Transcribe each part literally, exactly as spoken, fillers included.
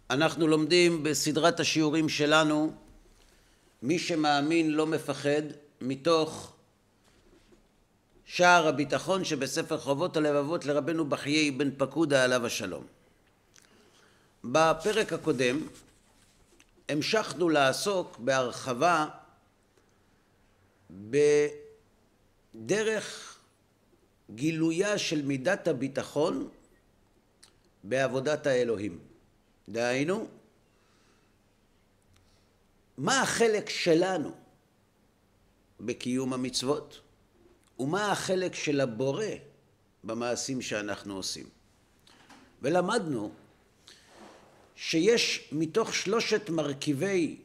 אנחנו לומדים בסדרת השיעורים שלנו מי שמאמין לא מפחד, מתוך שער הביטחון שבספר חובות הלבבות לרבנו בחיי בן פקודה עליו השלום. בפרק הקודם המשכנו לעסוק בהרחבה בדרך גילויה של מידת הביטחון בעבודת האלוהים. דהיינו, מה החלק שלנו בקיום המצוות ומה החלק של הבורא במעשים שאנחנו עושים. ולמדנו שיש מתוך שלושת מרכיבי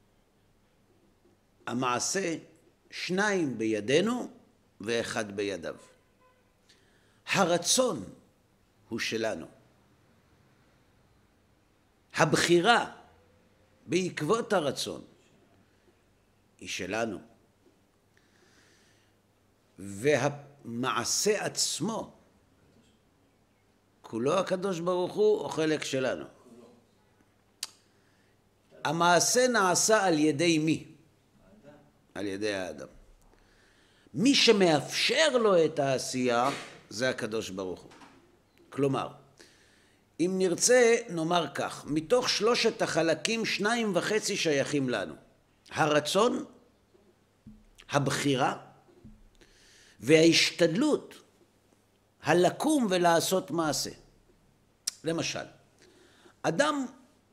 המעשה שניים בידינו ואחד בידיו. הרצון הוא שלנו. הבחירה בעקבות הרצון היא שלנו. והמעשה עצמו כולו הקדוש ברוך הוא או חלק שלנו? המעשה נעשה על ידי מי? על ידי האדם. מי שמאפשר לו את העשייה זה הקדוש ברוך הוא. כלומר, אם נרצה נאמר כך, מתוך שלושת החלקים שניים וחצי שייכים לנו. הרצון, הבחירה וההשתדלות הלקום ולעשות מעשה. למשל, אדם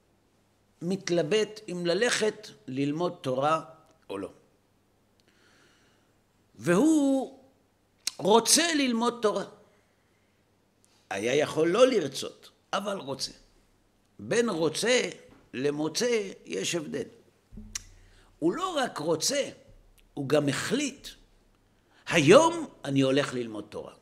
מתלבט אם ללכת ללמוד תורה או לא. והוא רוצה ללמוד תורה. היה יכול לא לרצות, אבל רוצה. בין רוצה למוצא יש הבדל. הוא לא רק רוצה, הוא גם החליט. היום אני הולך ללמוד תורה.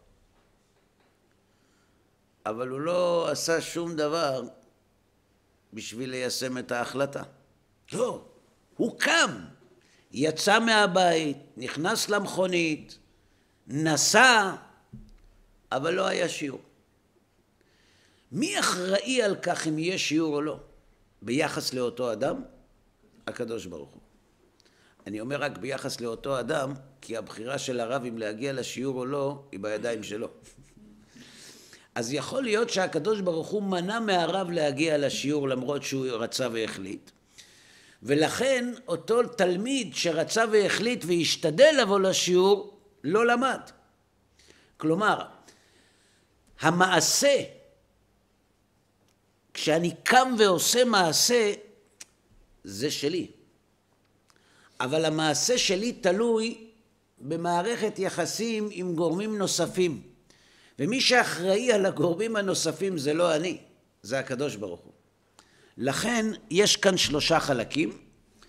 אבל הוא לא עשה שום דבר בשביל ליישם את ההחלטה. לא, הוא קם, יצא מהבית, נכנס למכונית, נסע, אבל לא היה שיעור. מי אחראי על כך אם יהיה שיעור או לא? ביחס לאותו אדם? הקדוש ברוך הוא. אני אומר רק ביחס לאותו אדם, כי הבחירה של הרב אם להגיע לשיעור או לא, היא בידיים שלו. אז יכול להיות שהקדוש ברוך הוא מנע מהרב להגיע לשיעור למרות שהוא רצה והחליט. ולכן אותו תלמיד שרצה והחליט והשתדל לבוא לשיעור, לא למד. כלומר, המעשה, כשאני קם ועושה מעשה, זה שלי. אבל המעשה שלי תלוי במערכת יחסים עם גורמים נוספים. ומי שאחראי על הגורמים הנוספים זה לא אני, זה הקדוש ברוך הוא. לכן יש כאן שלושה חלקים.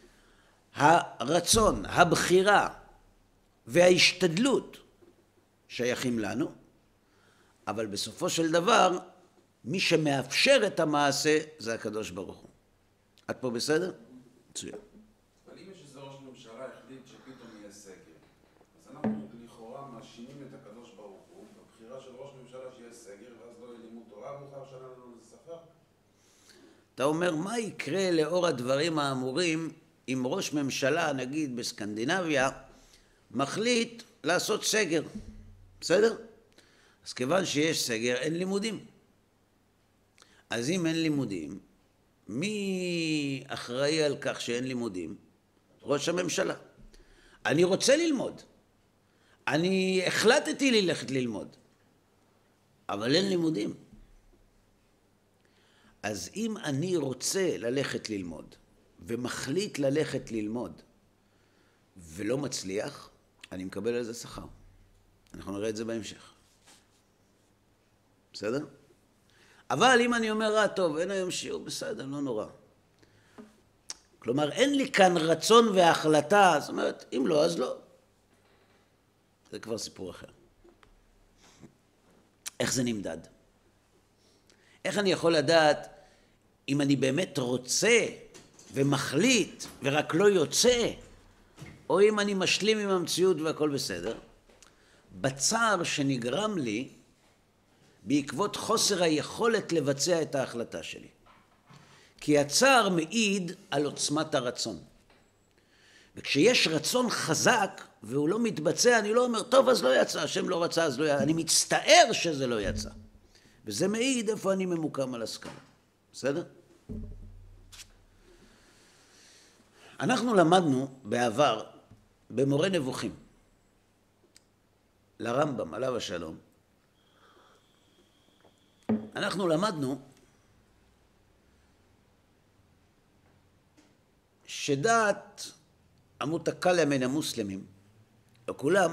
הרצון, הבחירה וההשתדלות שייכים לנו, אבל בסופו של דבר מי שמאפשר את המעשה זה הקדוש ברוך הוא. עד פה בסדר? מצוין. אבל אם יש איזה ראש ממשלה החליט שפתאום יהיה סגר, אז אנחנו לכאורה מאשימים את הקדוש ברוך הוא בבחירה של ראש ממשלה שיהיה סגר, ואז לא יהיה לימוד תורה, ואחר שנה לנו לספר. אתה אומר, מה יקרה לאור הדברים האמורים אם ראש ממשלה, נגיד בסקנדינביה, מחליט לעשות סגר? בסדר? אז כיוון שיש סגר, אין לימודים. אז אם אין לימודים, מי אחראי על כך שאין לימודים? ראש הממשלה. אני רוצה ללמוד. אני החלטתי ללכת ללמוד. אבל אין לימודים. אז אם אני רוצה ללכת ללמוד, ומחליט ללכת ללמוד, ולא מצליח, אני מקבל על זה שכר. אנחנו נראה את זה בהמשך. בסדר? אבל אם אני אומר, אה, טוב, אין היום שיעור, בסדר, לא נורא. כלומר, אין לי כאן רצון והחלטה, זאת אומרת, אם לא, אז לא. זה כבר סיפור אחר. איך זה נמדד? איך אני יכול לדעת אם אני באמת רוצה ומחליט ורק לא יוצא, או אם אני משלים עם המציאות והכל בסדר? בצער שנגרם לי בעקבות חוסר היכולת לבצע את ההחלטה שלי. כי כי הצער מעיד על עוצמת הרצון. וכשיש רצון חזק והוא לא מתבצע, אני לא אומר, טוב, אז לא יצא, השם לא רצה, אז לא יצא. אני מצטער שזה לא יצא. וזה מעיד איפה אני ממוקם על הסקאלה. בסדר? אנחנו למדנו בעבר, במורה נבוכים, לרמב"ם, עליו השלום, אנחנו למדנו שדעת המותקלה מן המוסלמים, לא כולם,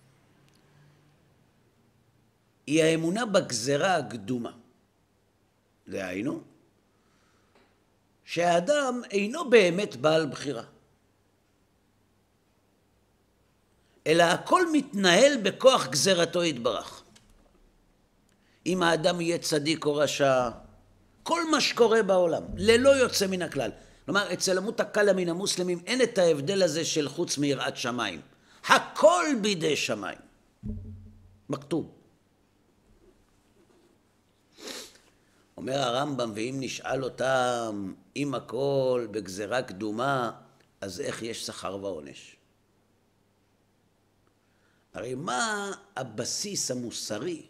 היא האמונה בגזרה הקדומה. דהיינו, שהאדם אינו באמת בעל בחירה, אלא הכל מתנהל בכוח גזרתו יתברך. אם האדם יהיה צדיק או רשע, כל מה שקורה בעולם, ללא יוצא מן הכלל. כלומר, אצל המותקלה מן המוסלמים אין את ההבדל הזה של חוץ מיראת שמיים. הכל בידי שמיים. מכתוב. אומר הרמב"ם, ואם נשאל אותם, אם הכל בגזרה קדומה, אז איך יש שכר ועונש? הרי מה הבסיס המוסרי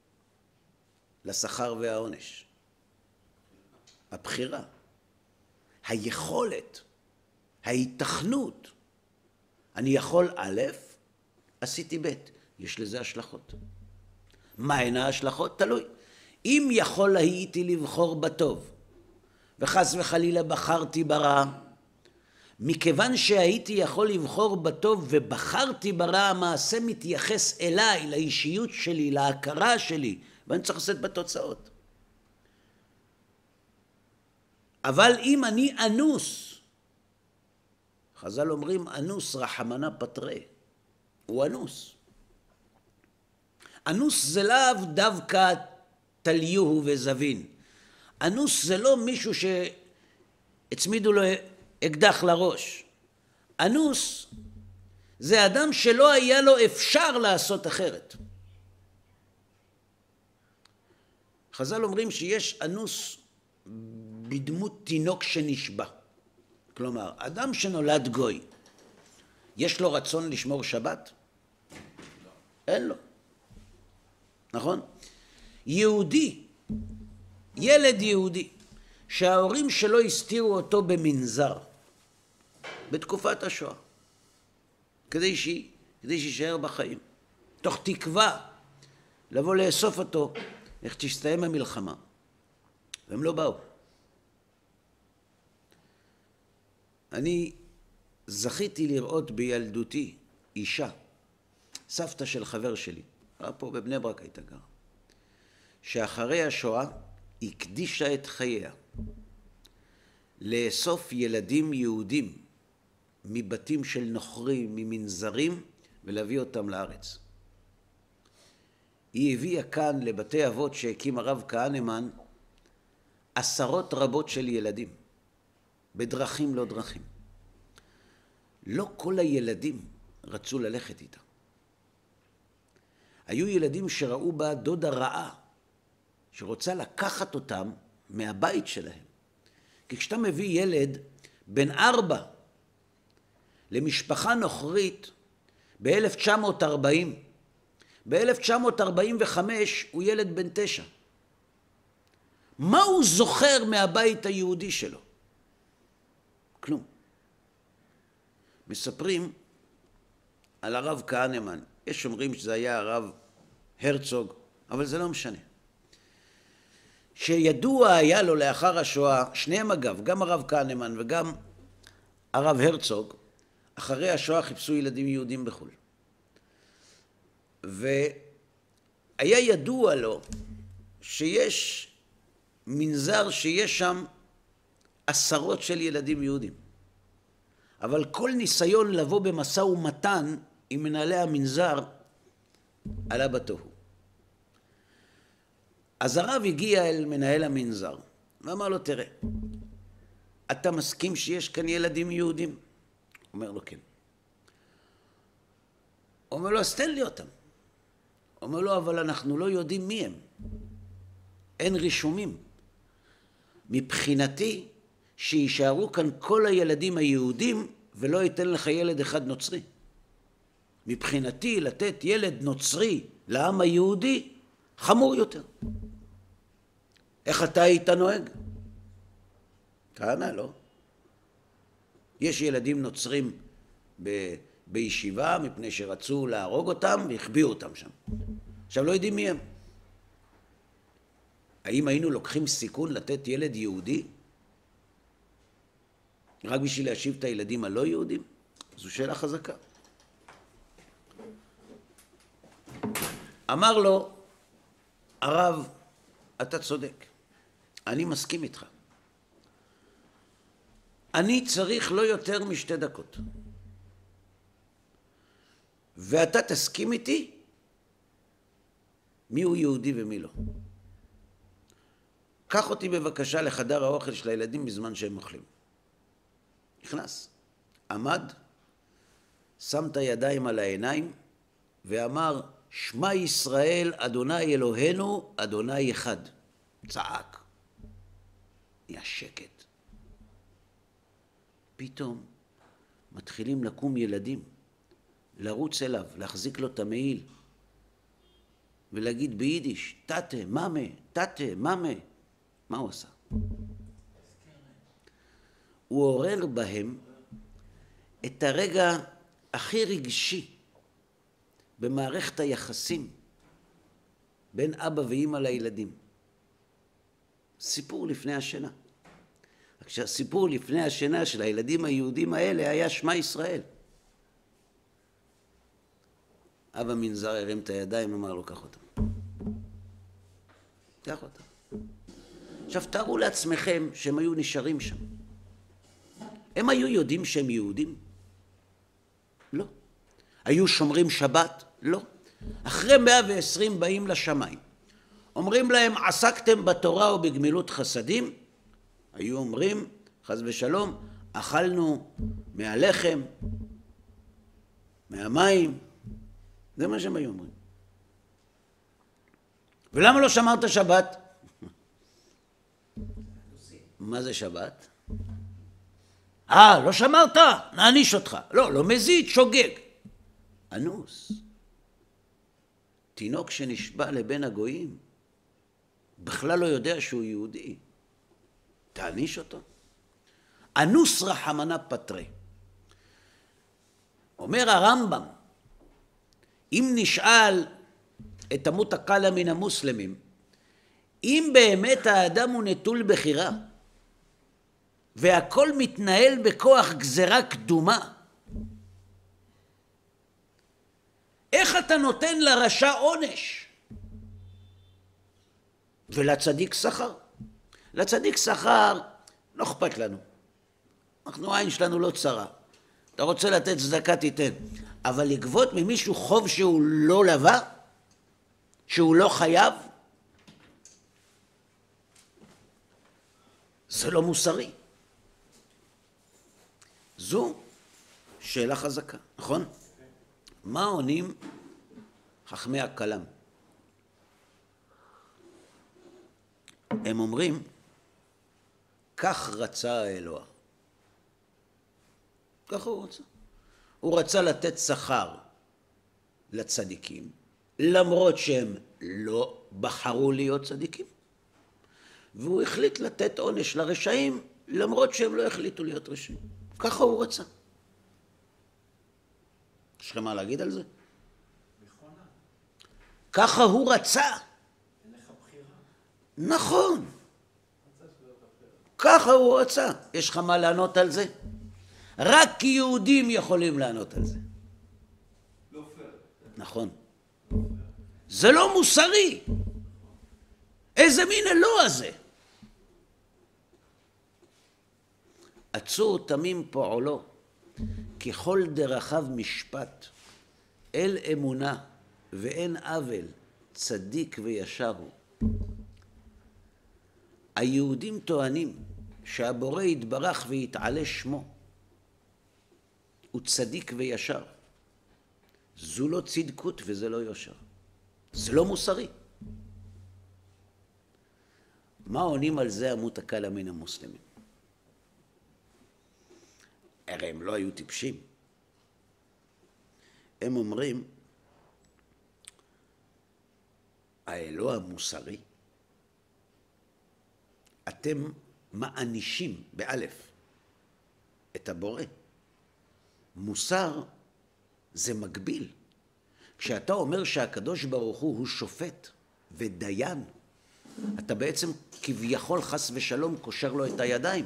לשכר והעונש? הבחירה, היכולת, ההיתכנות. אני יכול א', עשיתי ב', יש לזה השלכות. מה הן ההשלכות? תלוי. אם יכול הייתי לבחור בטוב, וחס וחלילה בחרתי ברע, מכיוון שהייתי יכול לבחור בטוב ובחרתי ברע, המעשה מתייחס אליי, לאישיות שלי, להכרה שלי, ואני צריך לשאת בתוצאות. אבל אם אני אנוס, חז"ל אומרים אנוס רחמנא פטרי, הוא אנוס. אנוס זה לאו דווקא תליהו וזבין. אנוס זה לא מישהו שהצמידו לו אקדח לראש. אנוס זה אדם שלא היה לו אפשר לעשות אחרת. חז"ל אומרים שיש אנוס בדמות תינוק שנשבע. כלומר, אדם שנולד גוי, יש לו רצון לשמור שבת? אין לו. נכון? יהודי, ילד יהודי, שההורים שלו הסתירו אותו במנזר, בתקופת השואה, כדי שהיא, כדי שישאר בחיים, תוך תקווה לבוא לאסוף אותו, איך תסתיים המלחמה. והם לא באו. אני זכיתי לראות בילדותי אישה, סבתא של חבר שלי, פה בבני ברק הייתה גרה, שאחרי השואה הקדישה את חייה לאסוף ילדים יהודים מבתים של נוכרים, ממנזרים, ולהביא אותם לארץ. היא הביאה כאן לבתי אבות שהקים הרב כהנמן עשרות רבות של ילדים, בדרכים לא דרכים. לא כל הילדים רצו ללכת איתה. היו ילדים שראו בה דודה רעה, שרוצה לקחת אותם מהבית שלהם. כי כשאתה מביא ילד בן ארבע למשפחה נוכרית ב-אלף תשע מאות ארבעים, ב-אלף תשע מאות ארבעים וחמש הוא ילד בן תשע. מה הוא זוכר מהבית היהודי שלו? כלום. מספרים על הרב כהנמן. יש אומרים שזה היה הרב הרצוג, אבל זה לא משנה. שידוע היה לו לאחר השואה, שניהם אגב, גם הרב כהנמן וגם הרב הרצוג, אחרי השואה חיפשו ילדים יהודים בחו"ל. והיה ידוע לו שיש מנזר שיש שם עשרות של ילדים יהודים. אבל כל ניסיון לבוא במשא ומתן עם מנהלי המנזר עלה בתוהו. אז הרב הגיע אל מנהל המנזר ואמר לו, תראה, אתה מסכים שיש כאן ילדים יהודים? אומר לו, כן. אומר לו, אז תן לי אותם. אומר לו, אבל אנחנו לא יודעים מי הם. אין רישומים. מבחינתי, שישארו כאן כל הילדים היהודים ולא ייתן לך ילד אחד נוצרי. מבחינתי לתת ילד נוצרי לעם היהודי חמור יותר. איך אתה היית נוהג? כהנא, לא? יש ילדים נוצרים ב... בישיבה מפני שרצו להרוג אותם והחביאו אותם שם. עכשיו לא יודעים מי הם. האם היינו לוקחים סיכון לתת ילד יהודי רק בשביל להשיב את הילדים הלא יהודים? זו שאלה חזקה. אמר לו הרב, אתה צודק, אני מסכים איתך. אני צריך לא יותר משתי דקות. ואתה תסכים איתי מי הוא יהודי ומי לא. קח אותי בבקשה לחדר האוכל של הילדים בזמן שהם אוכלים. נכנס, עמד, שם את הידיים על העיניים ואמר, שמע ישראל אדוני אלוהינו אדוני אחד. צעק. נהיה שקט. פתאום מתחילים לקום ילדים, לרוץ אליו, להחזיק לו את המעיל ולהגיד ביידיש, תתה, מאמה, תתה, מאמה. מה הוא עשה? הוא עורר בהם את הרגע הכי רגשי במערכת היחסים בין אבא ואמא לילדים. סיפור לפני השינה. כשהסיפור לפני השינה של הילדים היהודים האלה היה שמע ישראל. אבא מנזר הרים את הידיים, אמר לו, קח אותם. קח אותם. עכשיו תארו לעצמכם שהם היו נשארים שם. הם היו יודעים שהם יהודים? לא. היו שומרים שבת? לא. אחרי מאה ועשרים באים לשמיים. אומרים להם, עסקתם בתורה ובגמילות חסדים? היו אומרים, חס ושלום, אכלנו מהלחם, מהמים. זה מה שהם היו אומרים. ולמה לא שמרת שבת? מה זה שבת? אה, לא שמרת? נעניש אותך. לא, לא מזיד, שוגג. אנוס. תינוק שנשבע לבן הגויים, בכלל לא יודע שהוא יהודי. תעניש אותו. אנוס רחמנה פטרי. אומר הרמב"ם, אם נשאל את תמות הקלה מן המוסלמים, אם באמת האדם הוא נטול בחירה, והכל מתנהל בכוח גזרה קדומה, איך אתה נותן לרשע עונש? ולצדיק שכר? לצדיק שכר לא אכפת לנו. אנחנו העין שלנו לא צרה. אתה רוצה לתת צדקה תיתן. אבל לגבות ממישהו חוב שהוא לא לווה? שהוא לא חייב? זה לא מוסרי. זו שאלה חזקה, נכון? מה עונים חכמי הכלם? הם אומרים, כך רצה האלוה. ככה הוא רצה. הוא רצה לתת שכר לצדיקים, למרות שהם לא בחרו להיות צדיקים. והוא החליט לתת עונש לרשעים, למרות שהם לא החליטו להיות רשעים. ככה הוא רצה. יש לכם מה להגיד על זה? נכונה. ככה הוא רצה. אין לך בחירה. נכון. ככה הוא רצה. יש לך מה לענות על זה? רק יהודים יכולים לענות על זה. לא פייר. נכון. זה לא מוסרי. איזה מין אלוה זה? עצור תמים פועלו, ככל דרכיו משפט, אל אמונה ואין עוול, צדיק וישר הוא. היהודים טוענים שהבורא יתברך ויתעלה שמו, הוא צדיק וישר. זו לא צדקות וזה לא יושר. זה לא מוסרי. מה עונים על זה עמות הקלה מן המוסלמים? הרי הם לא היו טיפשים. הם אומרים, האלוה המוסרי, אתם מענישים באלף את הבורא. מוסר זה מגביל. כשאתה אומר שהקדוש ברוך הוא הוא שופט ודיין, אתה בעצם כביכול חס ושלום קושר לו את הידיים.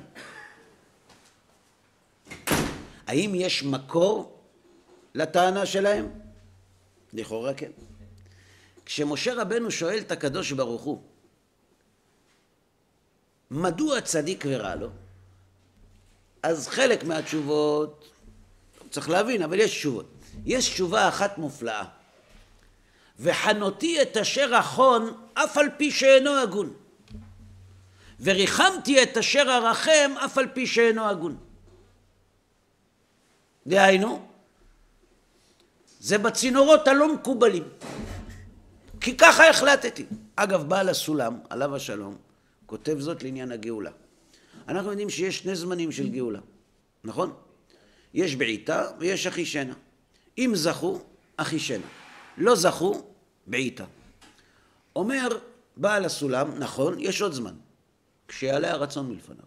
האם יש מקור לטענה שלהם? לכאורה כן. כשמשה רבנו שואל את הקדוש ברוך הוא, מדוע צדיק ורע לו? אז חלק מהתשובות, צריך להבין, אבל יש תשובות. יש תשובה אחת מופלאה. וחנותי את אשר אחון אף על פי שאינו הגון. וריחמתי את אשר ארחם אף על פי שאינו הגון. דהיינו, זה בצינורות הלא מקובלים. כי ככה החלטתי. אגב, בעל הסולם, עליו השלום, כותב זאת לעניין הגאולה. אנחנו יודעים שיש שני זמנים של גאולה, נכון? יש בעיטה ויש אחישנה. אם זכו, אחישנה. לא זכו, בעיטה. אומר בעל הסולם, נכון, יש עוד זמן. כשיעלה הרצון מלפניו.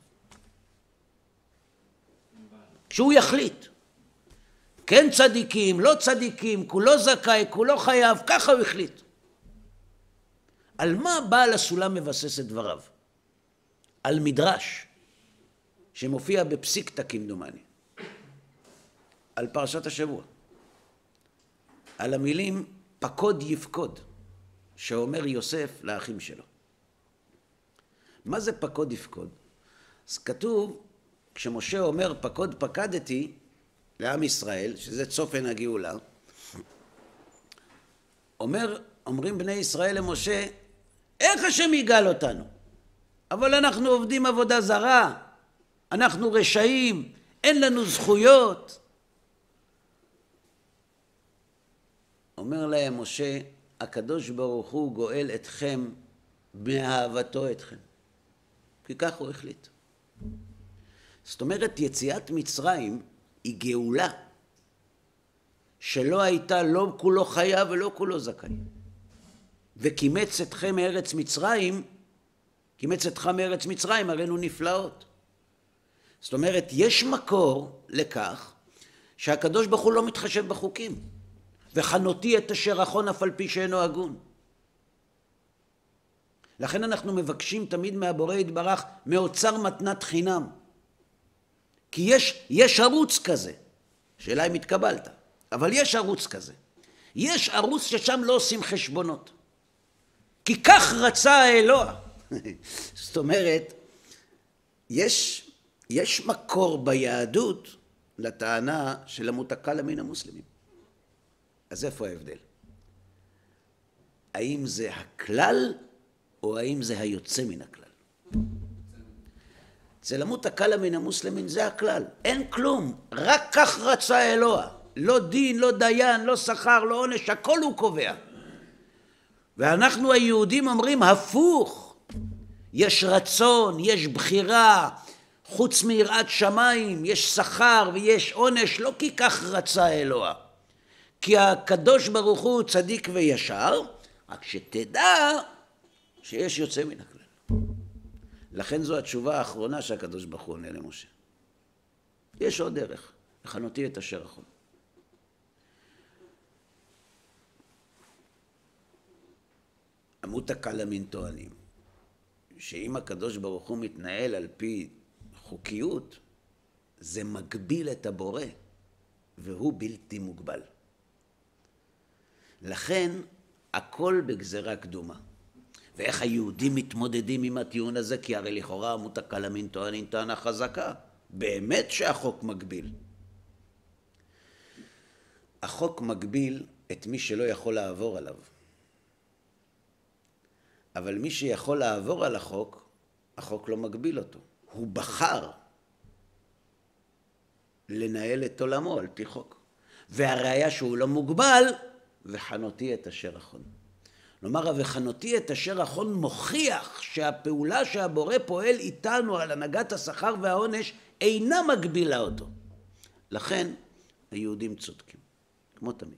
כשהוא יחליט. כן צדיקים, לא צדיקים, כולו זכאי, כולו חייב, ככה הוא החליט. על מה בעל הסולם מבסס את דבריו? על מדרש, שמופיע בפסיקתא כמדומני. על פרשת השבוע. על המילים פקוד יפקוד, שאומר יוסף לאחים שלו. מה זה פקוד יפקוד? אז כתוב, כשמשה אומר פקוד פקדתי לעם ישראל, שזה צופן הגאולה, אומר, אומרים בני ישראל למשה, איך השם יגאל אותנו? אבל אנחנו עובדים עבודה זרה, אנחנו רשעים, אין לנו זכויות. אומר להם משה, הקדוש ברוך הוא גואל אתכם מאהבתו אתכם. כי כך הוא החליט. זאת אומרת, יציאת מצרים היא גאולה שלא הייתה לא כולו חייב ולא כולו זכאי. וקימץ אתכם מארץ מצרים, קימץ אתך מארץ מצרים, הראינו נפלאות. זאת אומרת, יש מקור לכך שהקדוש ברוך הוא לא מתחשב בחוקים. וחנותי את אשר אחון אף על פי שאינו הגון. לכן אנחנו מבקשים תמיד מהבורא יתברך מאוצר מתנת חינם. כי יש, יש ערוץ כזה, שאלה אם התקבלת, אבל יש ערוץ כזה. יש ערוץ ששם לא עושים חשבונות. כי כך רצה האלוה. זאת אומרת, יש, יש מקור ביהדות לטענה של המותקל מן המוסלמים. אז איפה ההבדל? האם זה הכלל או האם זה היוצא מן הכלל? אצל המותקל מן המוסלמים זה הכלל. אין כלום, רק כך רצה האלוה. לא דין, לא דיין, לא שכר, לא עונש, הכל הוא קובע. ואנחנו היהודים אומרים הפוך. יש רצון, יש בחירה, חוץ מיראת שמיים, יש שכר ויש עונש, לא כי כך רצה האלוה. כי הקדוש ברוך הוא צדיק וישר, רק שתדע שיש יוצא מן הכלל. לכן זו התשובה האחרונה שהקדוש ברוך הוא עונה למשה. יש עוד דרך, וחנותי את אשר אחון. המותקל מן טוענים, שאם הקדוש ברוך הוא מתנהל על פי חוקיות, זה מגביל את הבורא, והוא בלתי מוגבל. לכן הכל בגזרה קדומה. ואיך היהודים מתמודדים עם הטיעון הזה? כי הרי לכאורה המותקל מן טוענים טענה חזקה. באמת שהחוק מגביל. החוק מגביל את מי שלא יכול לעבור עליו. אבל מי שיכול לעבור על החוק, החוק לא מגביל אותו. הוא בחר לנהל את עולמו על פי חוק. והראיה שהוא לא מוגבל, וחנותי את אשר אחון. כלומר, וחנותי את אשר אחון מוכיח שהפעולה שהבורא פועל איתנו על הנהגת השכר והעונש אינה מגבילה אותו. לכן היהודים צודקים, כמו תמיד.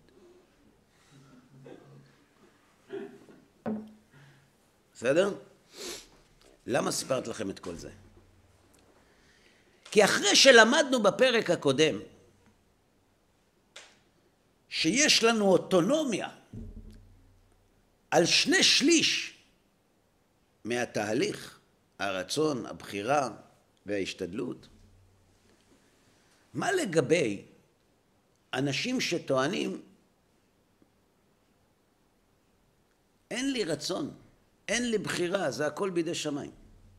בסדר? למה סיפרת לכם את כל זה? כי אחרי שלמדנו בפרק הקודם שיש לנו אוטונומיה על שני שליש מהתהליך, הרצון, הבחירה וההשתדלות, מה לגבי אנשים שטוענים אין לי רצון, אין לי בחירה, זה הכל בידי שמיים?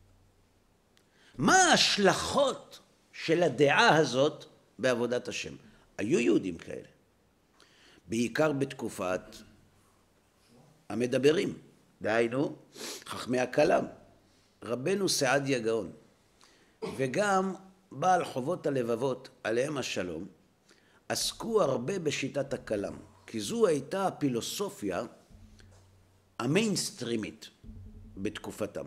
מה ההשלכות של הדעה הזאת בעבודת השם? היו יהודים כאלה, בעיקר בתקופת המדברים, דהיינו חכמי הכלם, רבנו סעדיה גאון, וגם בעל חובות הלבבות עליהם השלום, עסקו הרבה בשיטת הכלם, כי זו הייתה הפילוסופיה המיינסטרימית בתקופתם.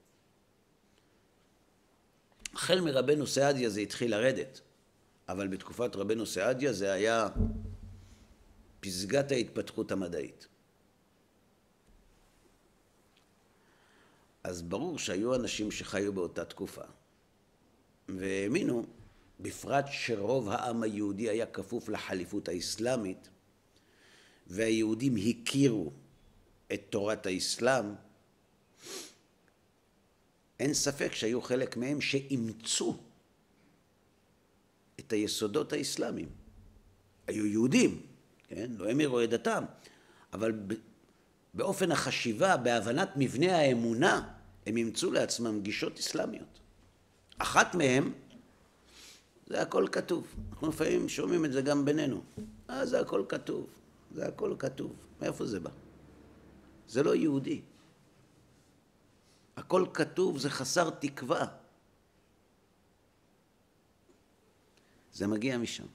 החל מרבנו סעדיה זה התחיל לרדת, אבל בתקופת רבנו סעדיה זה היה פסגת ההתפתחות המדעית. אז ברור שהיו אנשים שחיו באותה תקופה, והאמינו, בפרט שרוב העם היהודי היה כפוף לחליפות האסלאמית, והיהודים הכירו את תורת האסלאם, אין ספק שהיו חלק מהם שאימצו את היסודות האסלאמיים. היו יהודים, כן? לא המירו את דתם, אבל באופן החשיבה, בהבנת מבנה האמונה, הם אימצו לעצמם גישות אסלאמיות. אחת מהם, זה הכל כתוב. אנחנו לפעמים שומעים את זה גם בינינו. אה, זה הכל כתוב. זה הכל כתוב. מאיפה זה בא? זה לא יהודי. הכל כתוב, זה חסר תקווה. זה מגיע משם.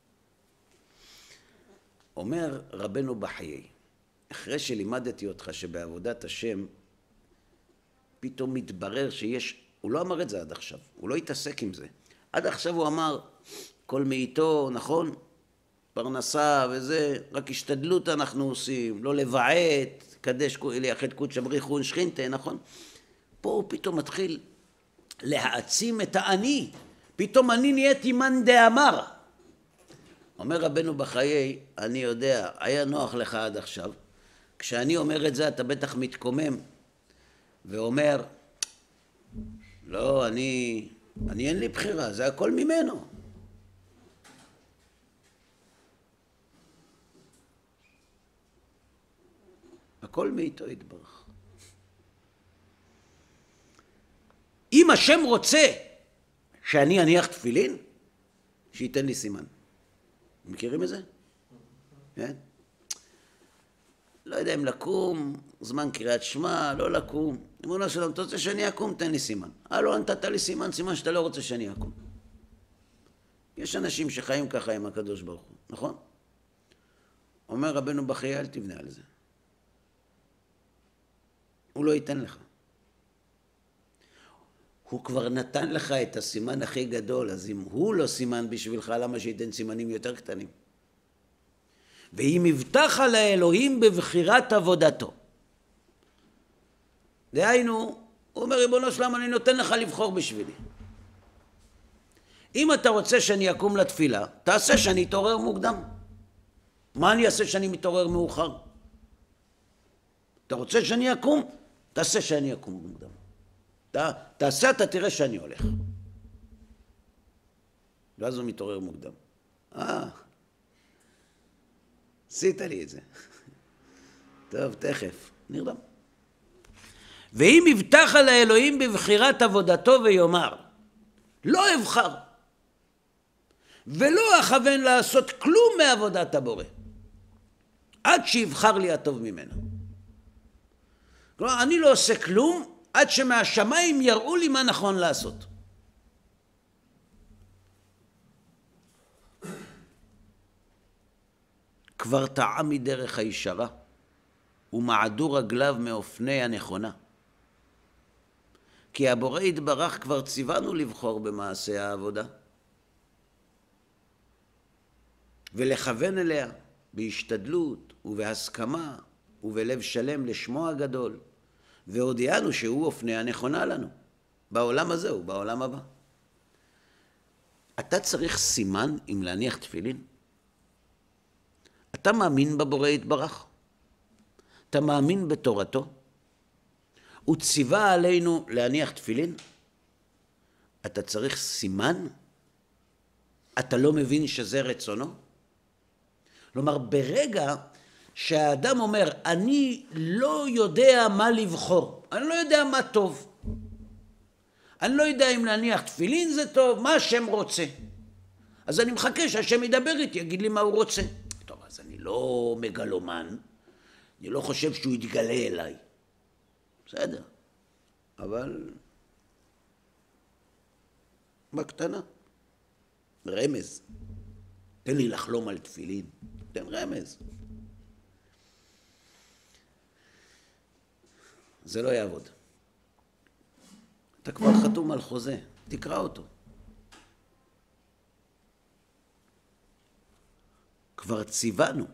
אומר רבנו בחיי, אחרי שלימדתי אותך שבעבודת השם פתאום מתברר שיש, הוא לא אמר את זה עד עכשיו, הוא לא התעסק עם זה. עד עכשיו הוא אמר, כל מאיתו, נכון? פרנסה וזה, רק השתדלות אנחנו עושים, לא לבעט, קדש ליחד קודש בריחון שכינתה, נכון? פה הוא פתאום מתחיל להעצים את האני, פתאום אני נהייתי מאן דאמר. אומר רבנו בחיי, אני יודע, היה נוח לך עד עכשיו, כשאני אומר את זה אתה בטח מתקומם ואומר, לא, אני, אני אין לי בחירה, זה הכל ממנו. הכל מאיתו יתברך. אם השם רוצה שאני אניח תפילין, שייתן לי סימן. מכירים את זה? כן? לא יודע אם לקום, זמן קריאת שמע, לא לקום. אמונה שלום, אתה רוצה שאני אקום, תן לי סימן. אה, לא נתת לי סימן, סימן שאתה לא רוצה שאני אקום. יש אנשים שחיים ככה עם הקדוש ברוך הוא, נכון? אומר רבנו בחיי, אל תבנה על זה. הוא לא ייתן לך. הוא כבר נתן לך את הסימן הכי גדול, אז אם הוא לא סימן בשבילך, למה שייתן סימנים יותר קטנים? ואם הבטח על האלוהים בבחירת עבודתו. דהיינו, הוא אומר, ריבונו שלם, אני נותן לך לבחור בשבילי. אם אתה רוצה שאני אקום לתפילה, תעשה שאני אתעורר מוקדם. מה אני אעשה שאני מתעורר מאוחר? אתה רוצה שאני אקום? תעשה שאני אקום מוקדם. ת, תעשה, אתה תראה שאני הולך. ואז הוא מתעורר מוקדם. אה, עשית לי את זה. טוב, תכף, נרדם. ואם יבטח על האלוהים בבחירת עבודתו ויאמר, לא אבחר, ולא אכוון לעשות כלום מעבודת הבורא, עד שיבחר לי הטוב ממנו. כלומר, אני לא עושה כלום, עד שמהשמיים יראו לי מה נכון לעשות. כבר טעה מדרך הישרה, ומעדו רגליו מאופני הנכונה. כי הבורא יתברך כבר ציוונו לבחור במעשה העבודה. ולכוון אליה בהשתדלות ובהסכמה ובלב שלם לשמו הגדול, והודיענו שהוא אופנה הנכונה לנו, בעולם הזה ובעולם הבא. אתה צריך סימן אם להניח תפילין? אתה מאמין בבורא יתברך? אתה מאמין בתורתו? הוא ציווה עלינו להניח תפילין? אתה צריך סימן? אתה לא מבין שזה רצונו? כלומר, ברגע שהאדם אומר, אני לא יודע מה לבחור, אני לא יודע מה טוב, אני לא יודע אם להניח תפילין זה טוב, מה השם רוצה. אז אני מחכה שהשם ידבר איתי, יגיד לי מה הוא רוצה. טוב, אז אני לא מגלומן, אני לא חושב שהוא יתגלה אליי. בסדר, אבל בקטנה, רמז. תן לי לחלום על תפילין, תן רמז. זה לא יעבוד. אתה כבר חתום על חוזה, תקרא אותו. כבר ציוונו.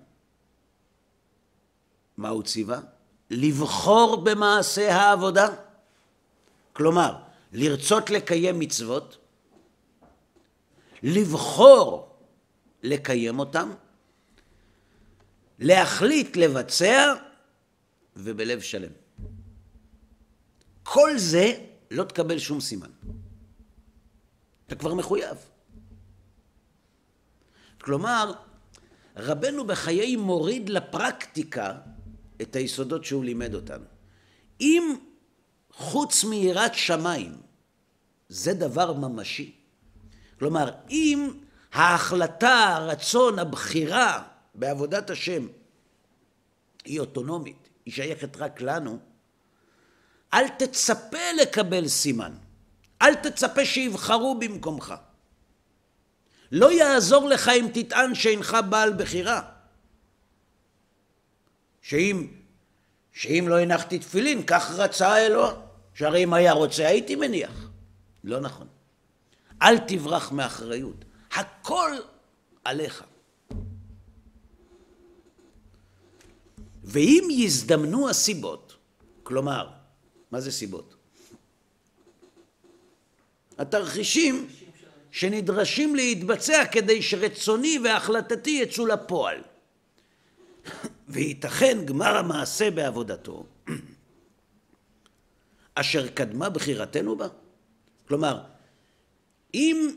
מה הוא ציווה? לבחור במעשה העבודה. כלומר, לרצות לקיים מצוות, לבחור לקיים אותם, להחליט לבצע ובלב שלם. כל זה לא תקבל שום סימן. אתה כבר מחויב. כלומר, רבנו בחיי מוריד לפרקטיקה את היסודות שהוא לימד אותנו. אם חוץ מיראת שמיים זה דבר ממשי, כלומר, אם ההחלטה, הרצון, הבחירה בעבודת השם היא אוטונומית, היא שייכת רק לנו, אל תצפה לקבל סימן, אל תצפה שיבחרו במקומך. לא יעזור לך אם תטען שאינך בעל בחירה. שאם, שאם לא הנחתי תפילין, כך רצה אלוה, שהרי אם היה רוצה הייתי מניח. לא נכון. אל תברח מאחריות. הכל עליך. ואם יזדמנו הסיבות, כלומר, מה זה סיבות? התרחישים שנדרשים להתבצע כדי שרצוני והחלטתי יצאו לפועל. וייתכן גמר המעשה בעבודתו, אשר קדמה בחירתנו בה. כלומר, אם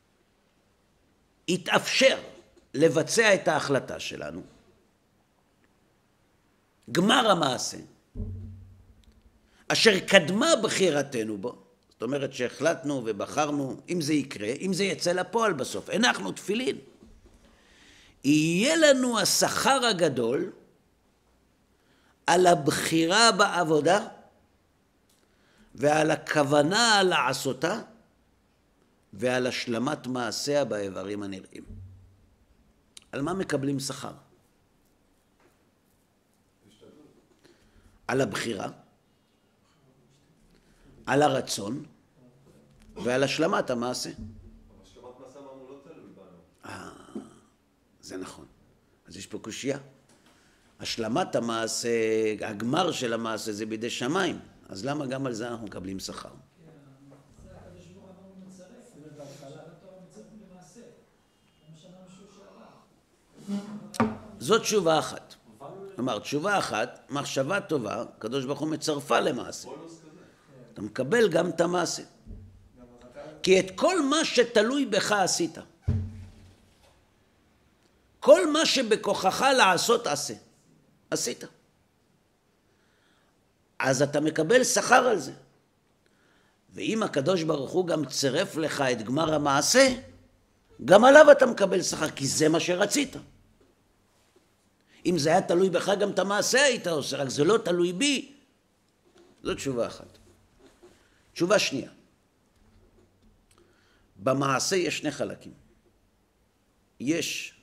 יתאפשר לבצע את ההחלטה שלנו, גמר המעשה, אשר קדמה בחירתנו בו, זאת אומרת שהחלטנו ובחרנו, אם זה יקרה, אם זה יצא לפועל בסוף, הנחנו תפילין, יהיה לנו השכר הגדול על הבחירה בעבודה ועל הכוונה לעשותה ועל השלמת מעשיה באיברים הנראים. על מה מקבלים שכר? על הבחירה, על הרצון ועל השלמת המעשה. השלמת מעשה אמרנו לא תלוי בנו. אה, זה נכון. אז יש פה קושיה. השלמת המעשה, הגמר של המעשה זה בידי שמיים. אז למה גם על זה אנחנו מקבלים שכר? זה הקדוש ברוך הוא מצרף, ובהתחלה התורה מצרף למעשה. כמו שאמרנו שהוא שעבר. זאת תשובה אחת. כלומר, תשובה אחת, מחשבה טובה, הקדוש ברוך הוא מצרפה למעשה. אתה מקבל גם את המעשה. כי את כל מה שתלוי בך עשית. כל מה שבכוחך לעשות עשה. עשית. אז אתה מקבל שכר על זה. ואם הקדוש ברוך הוא גם צירף לך את גמר המעשה, גם עליו אתה מקבל שכר, כי זה מה שרצית. אם זה היה תלוי בך, גם את המעשה היית עושה, רק זה לא תלוי בי. זאת תשובה אחת. תשובה שנייה. במעשה יש שני חלקים. יש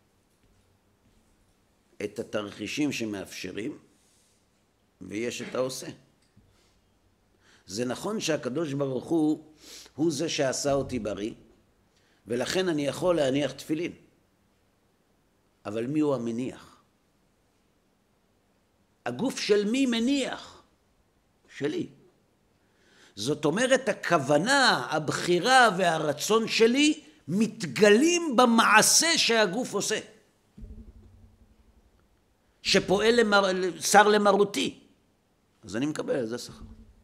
את התרחישים שמאפשרים, ויש את העושה. זה נכון שהקדוש ברוך הוא, הוא זה שעשה אותי בריא, ולכן אני יכול להניח תפילין. אבל מי הוא המניח? הגוף של מי מניח? שלי. זאת אומרת, הכוונה, הבחירה והרצון שלי מתגלים במעשה שהגוף עושה. שפועל למר... שר למרותי. אז אני מקבל על זה שכר.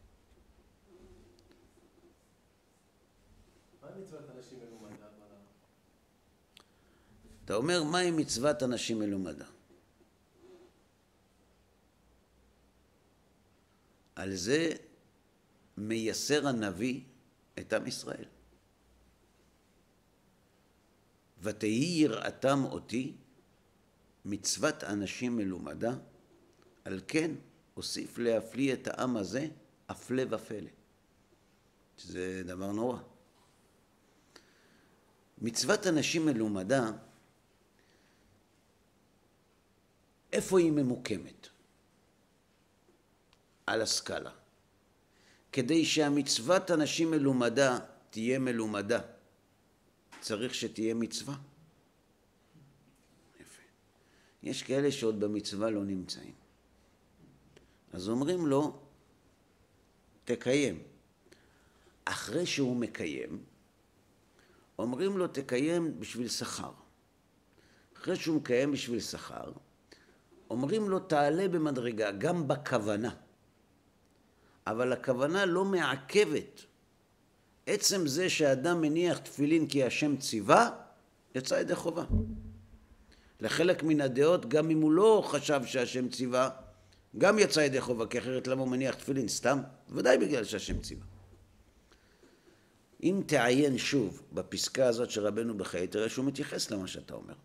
מה מצוות אנשים מלומדה? אתה אומר, מהי מצוות אנשים מלומדה? על זה מייסר הנביא את עם ישראל. ותהי יראתם אותי מצוות אנשים מלומדה, על כן הוסיף להפליא את העם הזה הפלא ופלא. שזה דבר נורא. מצוות אנשים מלומדה, איפה היא ממוקמת? על הסקאלה. כדי שהמצוות אנשים מלומדה תהיה מלומדה, צריך שתהיה מצווה. יפה. יש כאלה שעוד במצווה לא נמצאים. אז אומרים לו, תקיים. אחרי שהוא מקיים, אומרים לו, תקיים בשביל שכר. אחרי שהוא מקיים בשביל שכר, אומרים לו, תעלה במדרגה, גם בכוונה. אבל הכוונה לא מעכבת. עצם זה שאדם מניח תפילין כי השם ציווה, יצא ידי חובה. לחלק מן הדעות, גם אם הוא לא חשב שהשם ציווה, גם יצא ידי חובה, כי אחרת למה הוא מניח תפילין? סתם? ודאי בגלל שהשם ציווה. אם תעיין שוב בפסקה הזאת שרבנו בחיי, תראה שהוא מתייחס למה שאתה אומר.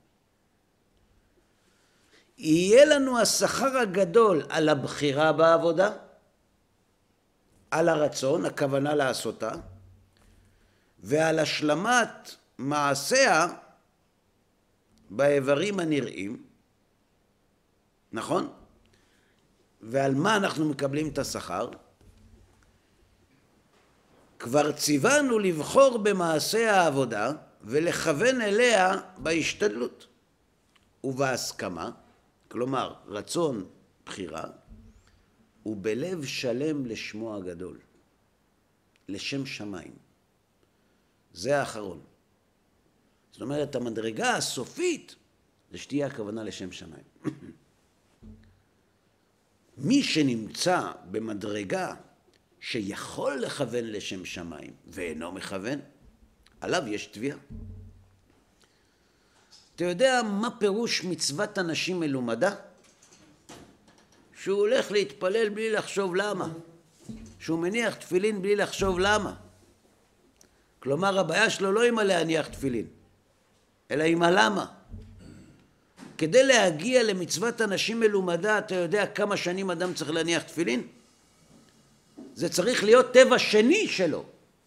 יהיה לנו השכר הגדול על הבחירה בעבודה, על הרצון, הכוונה לעשותה, ועל השלמת מעשיה באיברים הנראים, נכון? ועל מה אנחנו מקבלים את השכר? כבר ציוונו לבחור במעשה העבודה ולכוון אליה בהשתדלות ובהסכמה, כלומר רצון בחירה, ובלב שלם לשמו הגדול, לשם שמיים. זה האחרון. זאת אומרת, המדרגה הסופית זה שתהיה הכוונה לשם שמיים. מי שנמצא במדרגה שיכול לכוון לשם שמיים ואינו מכוון, עליו יש תביעה. אתה יודע מה פירוש מצוות אנשים מלומדה? שהוא הולך להתפלל בלי לחשוב למה. שהוא מניח תפילין בלי לחשוב למה. כלומר, הבעיה שלו לא עם להניח תפילין, אלא עם הלמה. כדי להגיע למצוות אנשים מלומדה, אתה יודע כמה שנים אדם צריך להניח תפילין? זה צריך להיות טבע שני שלו.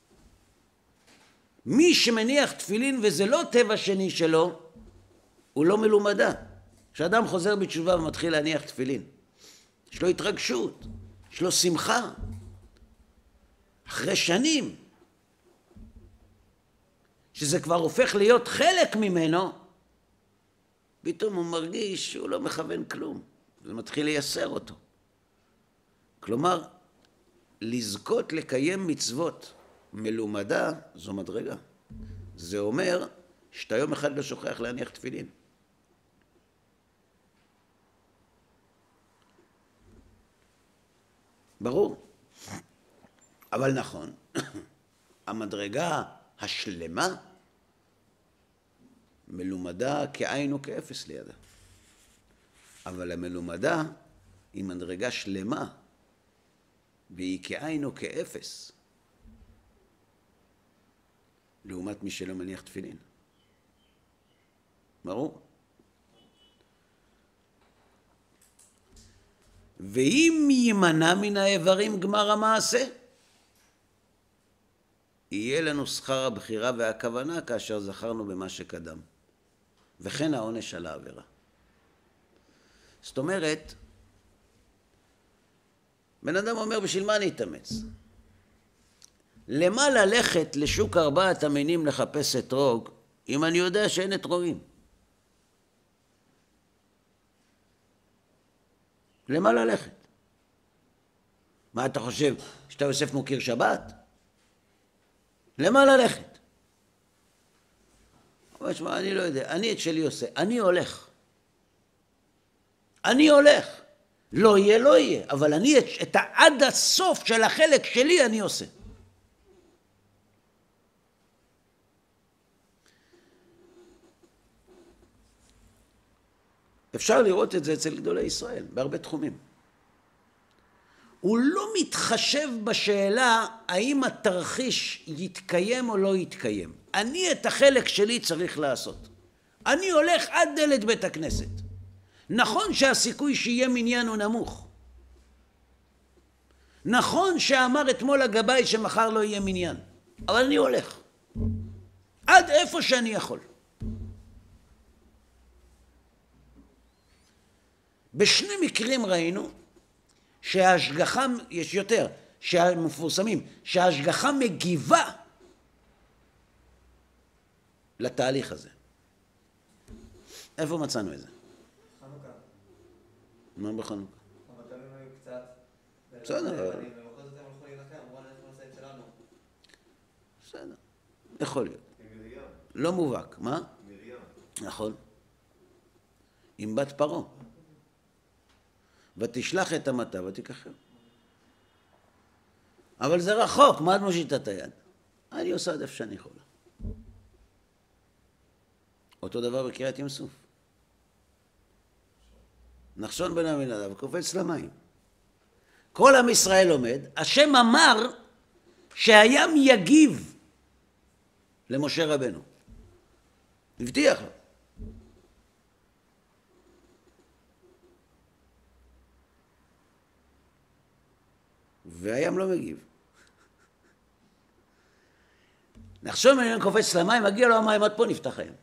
מי שמניח תפילין וזה לא טבע שני שלו, הוא לא מלומדה. כשאדם חוזר בתשובה ומתחיל להניח תפילין, יש לו התרגשות, יש לו שמחה. אחרי שנים, שזה כבר הופך להיות חלק ממנו, פתאום הוא מרגיש שהוא לא מכוון כלום. זה מתחיל לייסר אותו. כלומר, לזכות לקיים מצוות מלומדה זו מדרגה. זה אומר שאתה יום אחד לא שוכח להניח תפילין. ברור. אבל נכון, המדרגה השלמה מלומדה כעין וכאפס לידה. אבל המלומדה היא מדרגה שלמה, והיא כעין וכאפס, לעומת מי שלא מניח תפילין. ברור? ואם יימנע מן האיברים גמר המעשה, יהיה לנו שכר הבחירה והכוונה כאשר זכרנו במה שקדם. וכן העונש על העבירה. זאת אומרת, בן אדם אומר, בשביל מה אני אתאמץ? למה ללכת לשוק ארבעת המינים לחפש אתרוג, אם אני יודע שאין אתרוגים? למה ללכת? מה אתה חושב, שאתה יוסף מוקיר שבת? למה ללכת? אבל שמע, אני לא יודע, אני את שלי עושה, אני הולך. אני הולך. לא יהיה, לא יהיה, אבל אני את, את עד הסוף של החלק שלי אני עושה. אפשר לראות את זה אצל גדולי ישראל, בהרבה תחומים. הוא לא מתחשב בשאלה האם התרחיש יתקיים או לא יתקיים. אני את החלק שלי צריך לעשות. אני הולך עד דלת בית הכנסת. נכון שהסיכוי שיהיה מניין הוא נמוך. נכון שאמר אתמול הגבאי שמחר לא יהיה מניין. אבל אני הולך. עד איפה שאני יכול. בשני מקרים ראינו שההשגחה, יש יותר, שהמפורסמים, שההשגחה מגיבה לתהליך הזה. איפה מצאנו את זה? חנוכה. מה בחנוכה? המתנים היו קצת... בסדר. ובכל זאת הם הלכו להילחם, אמרו על איפה נעשה את שלנו. בסדר, יכול להיות. עם מרים. לא מובהק, מה? מרים. נכון. עם בת פרעה. ותשלח את המטה ותיקחר. אבל זה רחוק, מה את מושיטה את היד? אני עושה עד איפה שאני יכולה. אותו דבר בקריאת ים סוף. נחשון בן עמינדב קופץ למים. כל עם ישראל עומד, השם אמר שהים יגיב למשה רבנו. הבטיח לו. והים לא מגיב. נחשון בן עמינדב קופץ למים, מגיע לו המים, עד פה נפתח הים.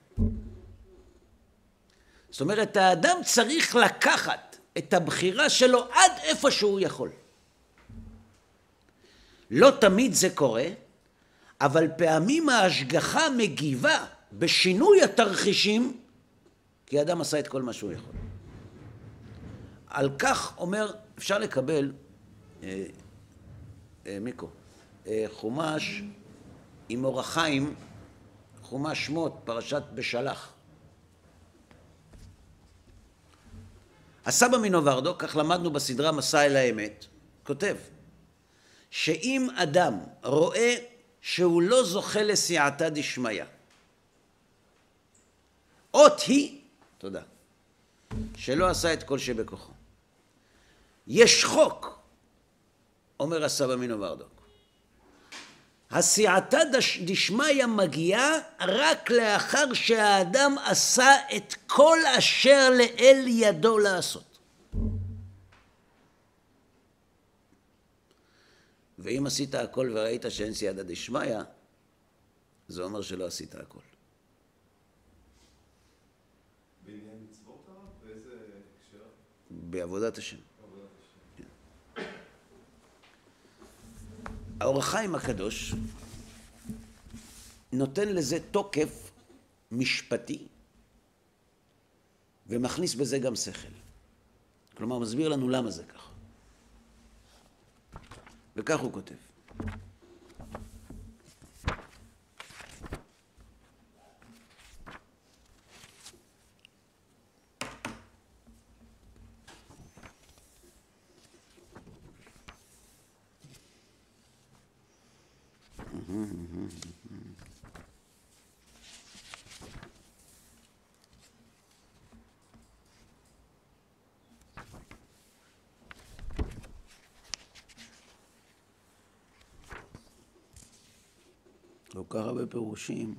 זאת אומרת, האדם צריך לקחת את הבחירה שלו עד איפה שהוא יכול. לא תמיד זה קורה, אבל פעמים ההשגחה מגיבה בשינוי התרחישים, כי האדם עשה את כל מה שהוא יכול. על כך אומר, אפשר לקבל, אה, אה, מיקו, אה, חומש עם אור החיים, חומש שמות, פרשת בשלח. הסבא מנוברדו, כך למדנו בסדרה מסע אל האמת, כותב שאם אדם רואה שהוא לא זוכה לסייעתא דשמיא, אות היא, תודה, שלא עשה את כל שבכוחו. יש חוק, אומר הסבא מנוברדוק, הסייעתא דשמיא מגיעה רק לאחר שהאדם עשה את כל אשר לאל ידו לעשות. ואם עשית הכל וראית שאין סייעתא דשמיא, זה אומר שלא עשית הכל. בעניין מצוות הרב? באיזה הקשר? בעבודת השם. בעבודת השם. האור החיים הקדוש נותן לזה תוקף משפטי ומכניס בזה גם שכל. כלומר, מסביר לנו למה זה ככה. וכך הוא כותב. לא כך הרבה פירושים.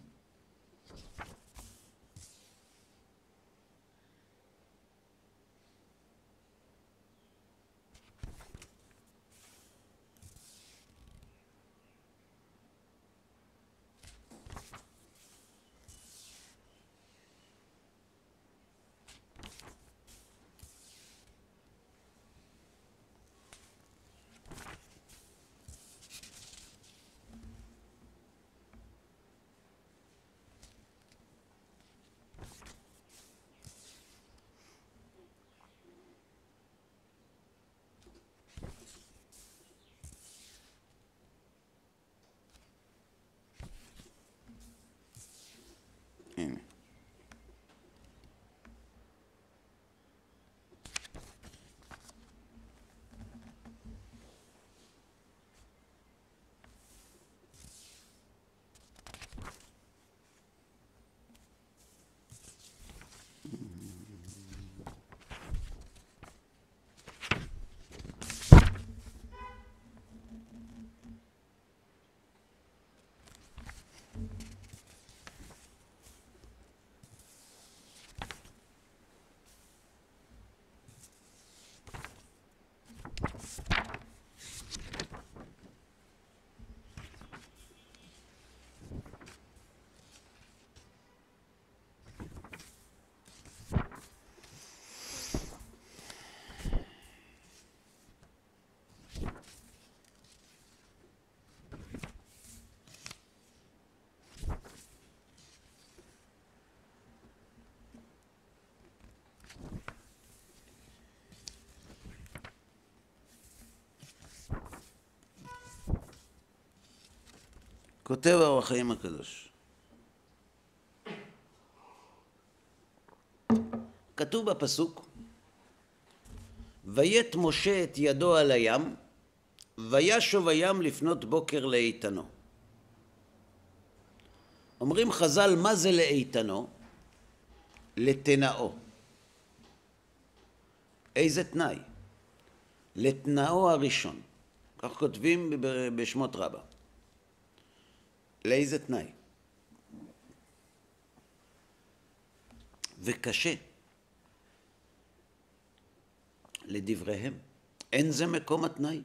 כותב האור החיים הקדוש. כתוב בפסוק, ויט משה את ידו על הים, וישוב הים לפנות בוקר לאיתנו. אומרים חז"ל, מה זה לאיתנו? לתנאו. איזה תנאי? לתנאו הראשון. כך כותבים בשמות רבה. לאיזה תנאי? וקשה לדבריהם. אין זה מקום התנאי.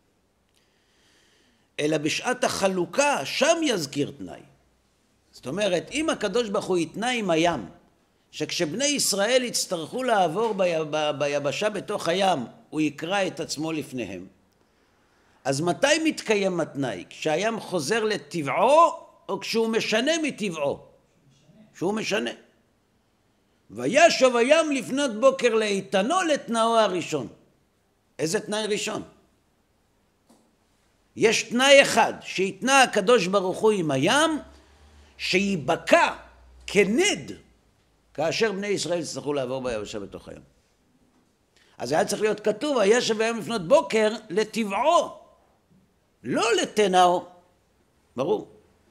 אלא בשעת החלוקה, שם יזכיר תנאי. זאת אומרת, אם הקדוש ברוך הוא יתנה עם הים, שכשבני ישראל יצטרכו לעבור ביבשה בתוך הים, הוא יקרא את עצמו לפניהם. אז מתי מתקיים התנאי? כשהים חוזר לטבעו, או כשהוא משנה מטבעו? כשהוא משנה. וישוב הים לפנות בוקר לאיתנו לתנאו הראשון. איזה תנאי ראשון? יש תנאי אחד, שיתנה הקדוש ברוך הוא עם הים, שיבקע כנד, כאשר בני ישראל יצטרכו לעבור ביבשה בתוך הים. אז היה צריך להיות כתוב, וישוב הים לפנות בוקר לטבעו, לא לתנאו. ברור.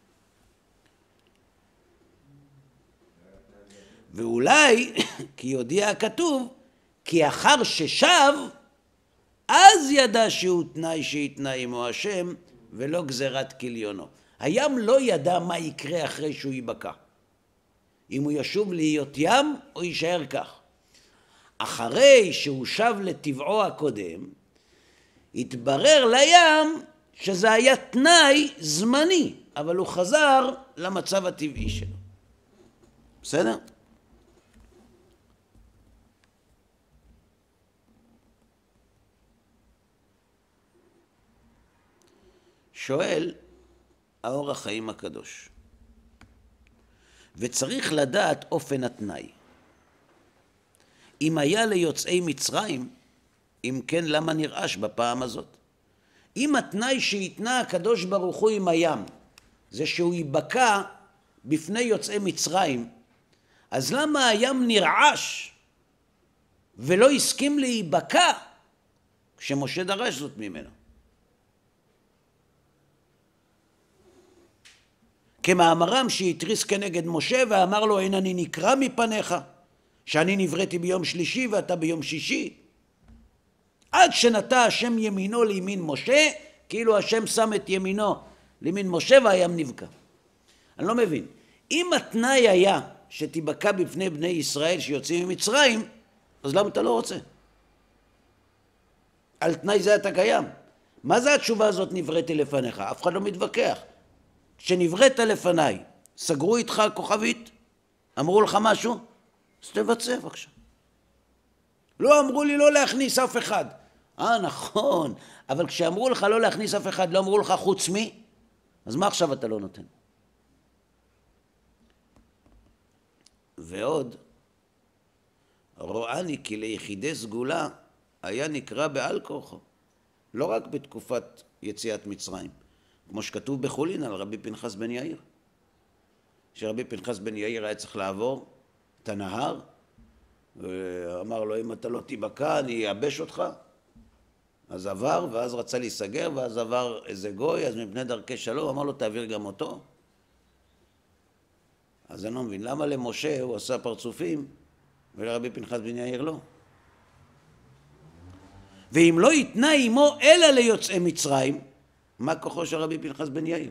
ואולי, כי יודיע הכתוב, כי אחר ששב, אז ידע שהוא תנאי שיתנה עמו השם, ולא גזירת כליונו. הים לא ידע מה יקרה אחרי שהוא ייבקע. אם הוא ישוב להיות ים, או יישאר כך. אחרי שהוא שב לטבעו הקודם, התברר לים שזה היה תנאי זמני, אבל הוא חזר למצב הטבעי שלו. בסדר? שואל האור החיים הקדוש, וצריך לדעת אופן התנאי. אם היה ליוצאי מצרים, אם כן למה נרעש בפעם הזאת? אם התנאי שיתנה הקדוש ברוך הוא עם הים, זה שהוא ייבקע בפני יוצאי מצרים, אז למה הים נרעש ולא הסכים להיבקע כשמשה דרש זאת ממנו? כמאמרם שהתריס כנגד משה ואמר לו, אין אני נקרא מפניך, שאני נבראתי ביום שלישי ואתה ביום שישי. עד שנטע השם ימינו לימין משה, כאילו השם שם את ימינו לימין משה והים נבקע. אני לא מבין. אם התנאי היה שתיבקע בפני בני ישראל שיוצאים ממצרים, אז למה אתה לא רוצה? על תנאי זה אתה קיים. מה זה התשובה הזאת נבראתי לפניך? אף אחד לא מתווכח. כשנבראת לפניי, סגרו איתך כוכבית? אמרו לך משהו? אז תבצע בבקשה. לא אמרו לי לא להכניס אף אחד. אה, נכון, אבל כשאמרו לך לא להכניס אף אחד, לא אמרו לך חוץ מי? אז מה עכשיו אתה לא נותן? ועוד, רואני כי ליחידי סגולה היה נקרא בעל כורחו, לא רק בתקופת יציאת מצרים, כמו שכתוב בחולין על רבי פנחס בן יאיר, שרבי פנחס בן יאיר היה צריך לעבור את הנהר, ואמר לו, אם אתה לא תיבקע, אני אאבש אותך. אז עבר, ואז רצה להיסגר, ואז עבר איזה גוי, אז מפני דרכי שלום, אמר לו, תעביר גם אותו. אז אני לא מבין, למה למשה הוא עשה פרצופים, ולרבי פנחס בן יאיר לא? ואם לא יתנה עמו אלא ליוצאי מצרים, מה כוחו של רבי פנחס בן יאיר?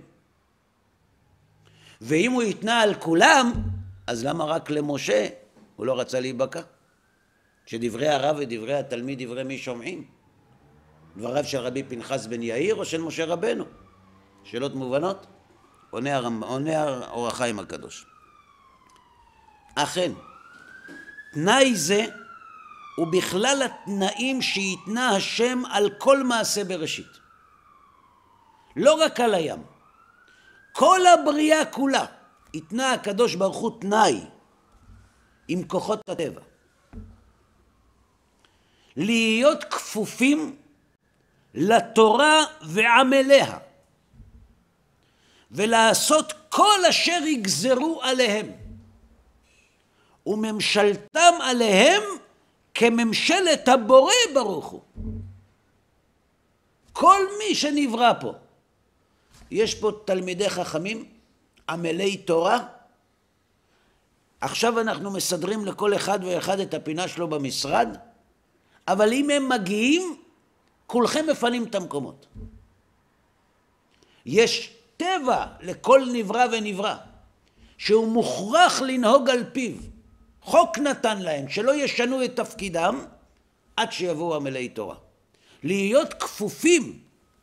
ואם הוא יתנה על כולם, אז למה רק למשה הוא לא רצה להיבקע? שדברי הרב ודברי התלמיד, דברי מי שומעים? דבריו של רבי פנחס בן יאיר או של משה רבנו? שאלות מובנות? עונה, הרמ... עונה האור החיים הקדוש. אכן, תנאי זה הוא בכלל התנאים שיתנה השם על כל מעשה בראשית. לא רק על הים. כל הבריאה כולה יתנה הקדוש ברוך הוא תנאי עם כוחות הטבע. להיות כפופים לתורה ועמליה. ולעשות כל אשר יגזרו עליהם, וממשלתם עליהם כממשלת הבורא ברוך הוא. כל מי שנברא פה, יש פה תלמידי חכמים, עמלי תורה. עכשיו אנחנו מסדרים לכל אחד ואחד את הפינה שלו במשרד, אבל אם הם מגיעים, כולכם מפנים את המקומות. יש טבע לכל נברא ונברא, שהוא מוכרח לנהוג על פיו. חוק נתן להם, שלא ישנו את תפקידם עד שיבואו עמלי תורה. להיות כפופים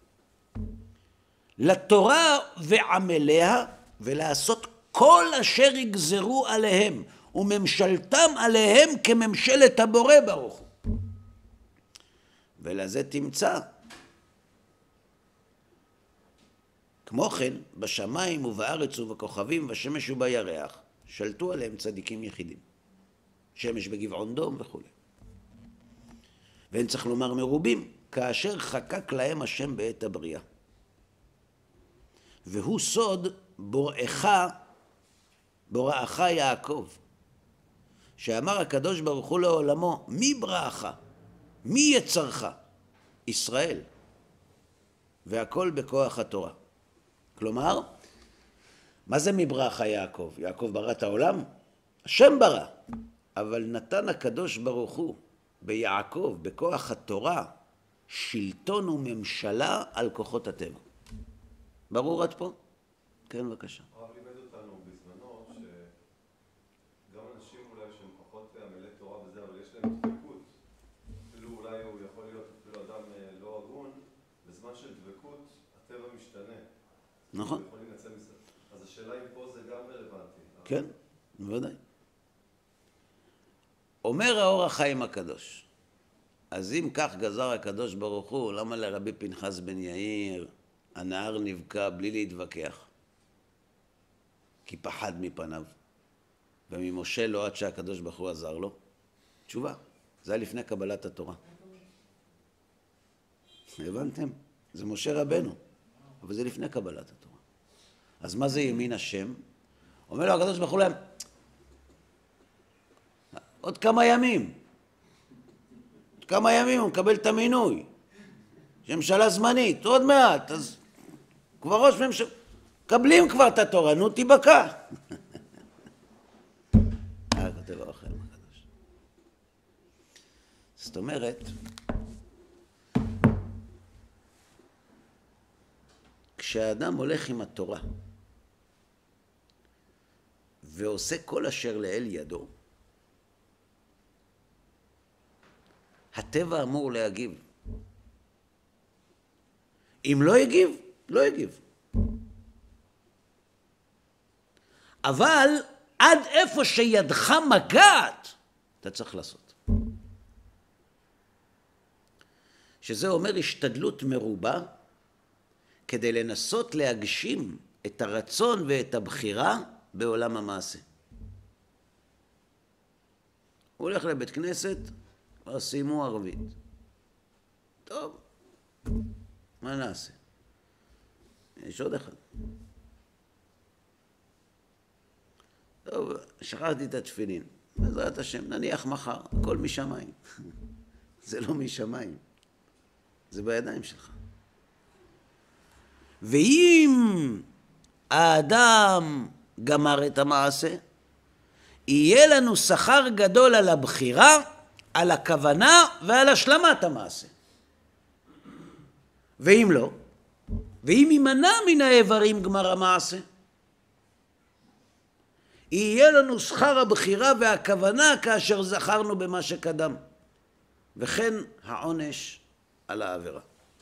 לתורה ועמליה, ולעשות כל אשר יגזרו עליהם, וממשלתם עליהם כממשלת הבורא ברוך הוא. ולזה תמצא. כמו כן, בשמיים ובארץ ובכוכבים, בשמש ובירח, שלטו עליהם צדיקים יחידים. שמש בגבעון דום וכו'. ואין צריך לומר מרובים, כאשר חקק להם השם בעת הבריאה. והוא סוד בוראך, בוראך יעקב, שאמר הקדוש ברוך הוא לעולמו, מי בראך? מי יצרך? ישראל. והכל בכוח התורה. כלומר, מה זה מבראך יעקב? יעקב ברא את העולם? השם ברא. אבל נתן הקדוש ברוך הוא ביעקב, בכוח התורה, שלטון וממשלה על כוחות הטבע. ברור עד פה? כן, בבקשה. הרב לימד אותנו בזמנו שגם אנשים אולי שהם פחות עמלי תורה וזה, אבל יש להם דבקות. אפילו אולי הוא יכול להיות אפילו אדם לא הגון, בזמן של דבקות הטבע משתנה. נכון. יכולים לצא מזה. אז השאלה אם פה זה גם רלוונטי. כן, בוודאי. אומר האור החיים הקדוש, אז אם כך גזר הקדוש ברוך הוא, למה לרבי פנחס בן יאיר הנער נבקע בלי להתווכח? כי פחד מפניו. וממשה לא עד שהקדוש ברוך הוא עזר לו. תשובה, זה היה לפני קבלת התורה. הבנתם? זה משה רבנו, אבל זה לפני קבלת התורה. אז מה זה ימין השם? אומר לו הקדוש ברוך הוא להם, עוד כמה ימים. עוד כמה ימים הוא מקבל את המינוי. שממשלה זמנית, עוד מעט, אז כבר ראש ממשלה, קבלים כבר את התורה, נו תיבקע. אה, כותב האור החיים הקדוש. זאת אומרת, כשהאדם הולך עם התורה ועושה כל אשר לאל ידו, הטבע אמור להגיב. אם לא יגיב, לא יגיב. אבל עד איפה שידך מגעת, אתה צריך לעשות. שזה אומר השתדלות מרובה, כדי לנסות להגשים את הרצון ואת הבחירה בעולם המעשה. הוא הולך לבית כנסת, כבר סיימו ערבית. טוב, מה נעשה? יש עוד אחד. טוב, שכחתי את התפילין. בעזרת השם, נניח מחר, הכל משמיים. זה לא משמיים, זה בידיים שלך. ואם האדם גמר את המעשה, יהיה לנו שכר גדול על הבחירה, על הכוונה ועל השלמת המעשה. ואם לא, ואם יימנע מן האיברים גמר המעשה, יהיה לנו שכר הבחירה והכוונה כאשר זכרנו במה שקדם, וכן העונש על העבירה.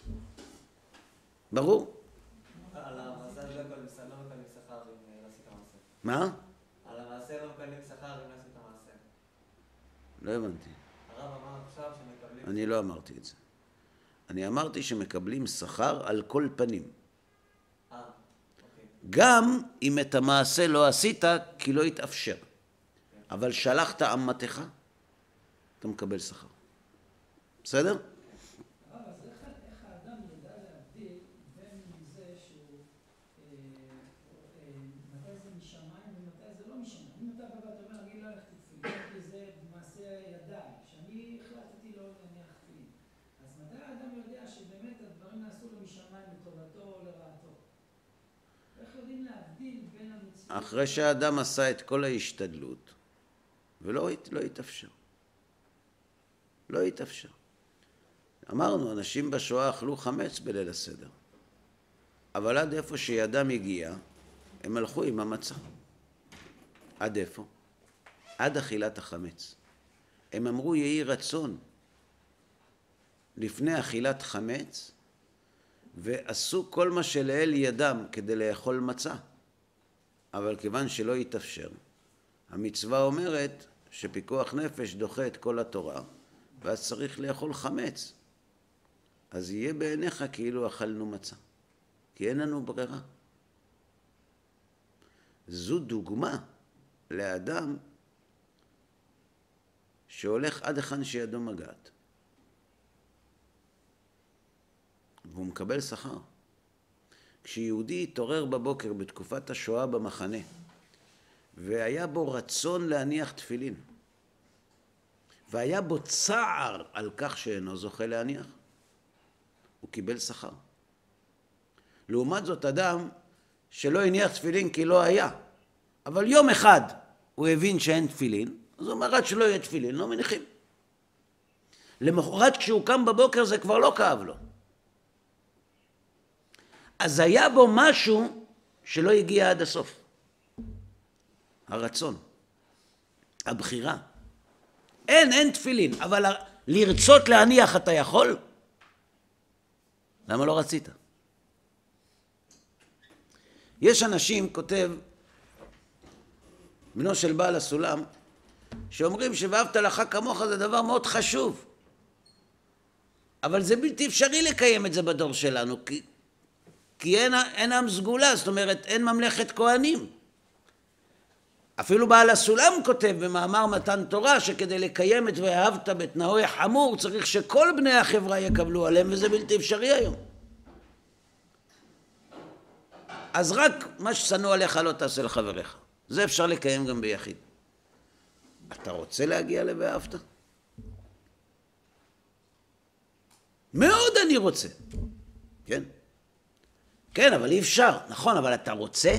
ברור? על המעשה לא מקבלים שכר אם עשית מעשה. מה? על המעשה לא מקבלים שכר אם עשית מעשה. לא הבנתי. הרב אמר עכשיו שמקבלים... אני לא אמרתי את זה. אני אמרתי שמקבלים שכר על כל פנים. אה, אוקיי. גם אם את המעשה לא עשית כי לא התאפשר. אבל שלחת אמתך, אתה מקבל שכר. בסדר? אז איך, איך האדם ידע להבדיל בין זה שהוא אה, אם אתה בא ואתה אומר, אני לא הלכתי תפילין, כי זה מעשה ידיים, שאני החלטתי לא להניח תפילין. אז מתי האדם יודע שבאמת הדברים נעשו לו משמיים לטובתו או לרעתו? איך יודעים להבדיל בין המציאות? אחרי שהאדם עשה את כל ההשתדלות, ולא לא יתאפשר. לא יתאפשר. אמרנו, אנשים בשואה אכלו חמץ בליל הסדר. אבל עד איפה שידם הגיע, הם הלכו עם המצה. עד איפה? עד אכילת החמץ. הם אמרו, יהי רצון לפני אכילת חמץ, ועשו כל מה שלאל ידם כדי לאכול מצה. אבל כיוון שלא יתאפשר, המצווה אומרת שפיקוח נפש דוחה את כל התורה, ואז צריך לאכול חמץ. אז יהיה בעיניך כאילו אכלנו מצה. כי אין לנו ברירה. זו דוגמה לאדם שהולך עד היכן שידו מגעת. והוא מקבל שכר. כשיהודי התעורר בבוקר בתקופת השואה במחנה, והיה בו רצון להניח תפילין, והיה בו צער על כך שאינו זוכה להניח, הוא קיבל שכר. לעומת זאת, אדם שלא הניח תפילין כי לא היה, אבל יום אחד הוא הבין שאין תפילין, אז הוא אומר, עד שלא יהיה תפילין, לא מניחים. למחרת כשהוא קם בבוקר זה כבר לא כאב לו. אז היה בו משהו שלא הגיע עד הסוף. הרצון, הבחירה. אין, אין תפילין, אבל לרצות להניח אתה יכול? למה לא רצית? יש אנשים, כותב בנו של בעל הסולם, שאומרים שאהבת לך כמוך זה דבר מאוד חשוב. אבל זה בלתי אפשרי לקיים את זה בדור שלנו, כי, כי אין, אין עם סגולה, זאת אומרת, אין ממלכת כהנים. אפילו בעל הסולם כותב במאמר מתן תורה, שכדי לקיים את ואהבת בתנאי חמור, צריך שכל בני החברה יקבלו עליהם, וזה בלתי אפשרי היום. אז רק מה ששנוא עליך לא תעשה לחבריך. זה אפשר לקיים גם ביחיד. אתה רוצה להגיע ל"ואהבת"? מאוד אני רוצה. כן? כן, אבל אי אפשר. נכון, אבל אתה רוצה?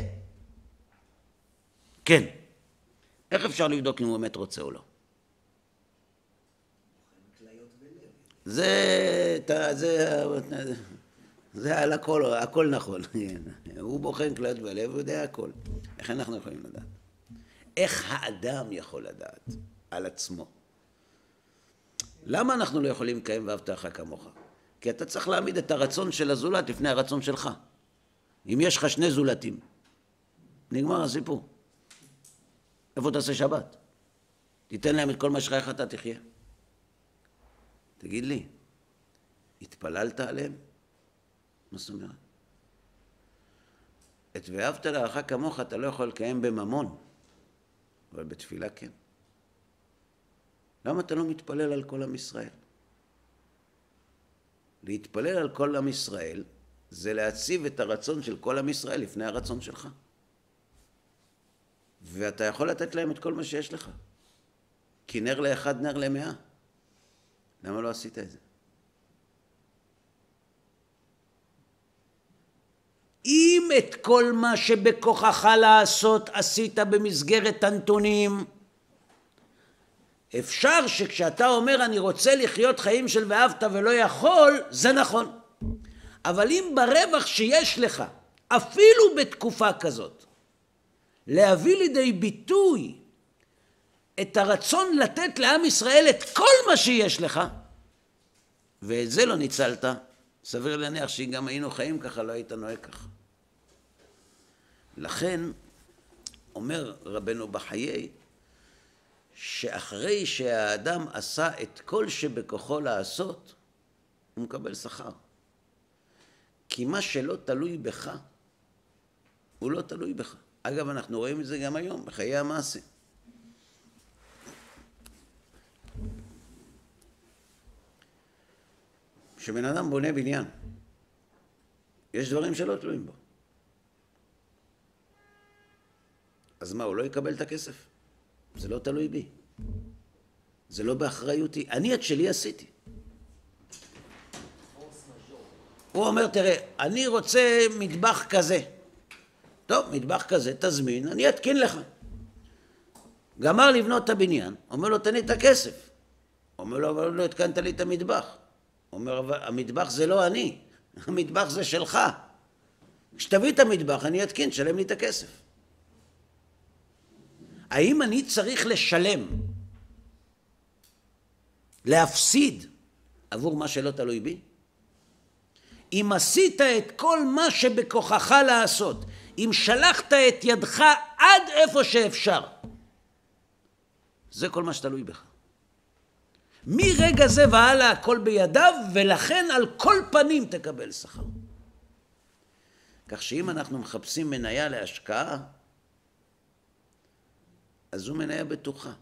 כן. איך אפשר לבדוק אם הוא באמת רוצה או לא? זה, זה, זה על הכל, הכל נכון. הוא בוחן כליות בלב, הוא יודע הכל. איך אנחנו יכולים לדעת? איך האדם יכול לדעת על עצמו? למה אנחנו לא יכולים לקיים ואהבת לך כמוך? כי אתה צריך להעמיד את הרצון של הזולת לפני הרצון שלך. אם יש לך שני זולתים, נגמר הסיפור. איפה תעשה שבת? תיתן להם את כל מה שחייך אתה תחיה. תגיד לי, התפללת עליהם? מה זאת אומרת? את ואהבת לך כמוך אתה לא יכול לקיים בממון, אבל בתפילה כן. למה אתה לא מתפלל על כל עם ישראל? להתפלל על כל עם ישראל זה להציב את הרצון של כל עם ישראל לפני הרצון שלך. ואתה יכול לתת להם את כל מה שיש לך. כי נר לאחד נר למאה. למה לא עשית את זה? אם את כל מה שבכוחך לעשות עשית במסגרת הנתונים, אפשר שכשאתה אומר אני רוצה לחיות חיים של ואהבת ולא יכול, זה נכון. אבל אם ברווח שיש לך, אפילו בתקופה כזאת, להביא לידי ביטוי את הרצון לתת לעם ישראל את כל מה שיש לך, ואת זה לא ניצלת, סביר להניח שגם היינו חיים ככה, לא היית נוהג ככה. לכן אומר רבנו בחיי, שאחרי שהאדם עשה את כל שבכוחו לעשות, הוא מקבל שכר. כי מה שלא תלוי בך, הוא לא תלוי בך. אגב, אנחנו רואים את זה גם היום, בחיי המעשה. כשבן אדם בונה בניין, יש דברים שלא תלויים בו. אז מה, הוא לא יקבל את הכסף? זה לא תלוי בי. זה לא באחריותי. אני את שלי עשיתי. הוא אומר, תראה, אני רוצה מטבח כזה. טוב, מטבח כזה, תזמין, אני אתקין לך. גמר לבנות את הבניין, אומר לו, תן לי את הכסף. אומר לו, אבל לא התקנת לי את המטבח. אומר, אבל המטבח זה לא אני, המטבח זה שלך. כשתביא את המטבח, אני אתקין, שלם לי את הכסף. האם אני צריך לשלם, להפסיד עבור מה שלא תלוי בי? אם עשית את כל מה שבכוחך לעשות, אם שלחת את ידך עד איפה שאפשר, זה כל מה שתלוי בך. מרגע זה והלאה הכל בידיו, ולכן על כל פנים תקבל שכר. כך שאם אנחנו מחפשים מניה להשקעה, אז זו מניה בטוחה.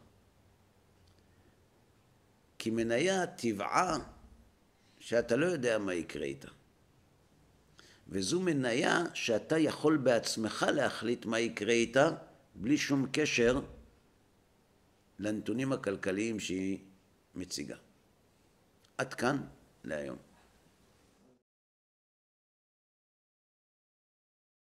כי מניה טבעה שאתה לא יודע מה יקרה איתה. וזו מניה שאתה יכול בעצמך להחליט מה יקרה איתה, בלי שום קשר לנתונים הכלכליים שהיא מציגה. עד כאן להיום.